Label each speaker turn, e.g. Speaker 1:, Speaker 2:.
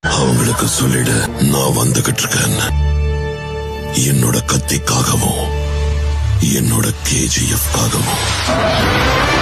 Speaker 1: அவங்களுக்கு சொல்லிடு நான் வந்துகிட்டு இருக்கேன்னு. என்னோட கத்திக்காகவும் என்னோட KGF காகவும்.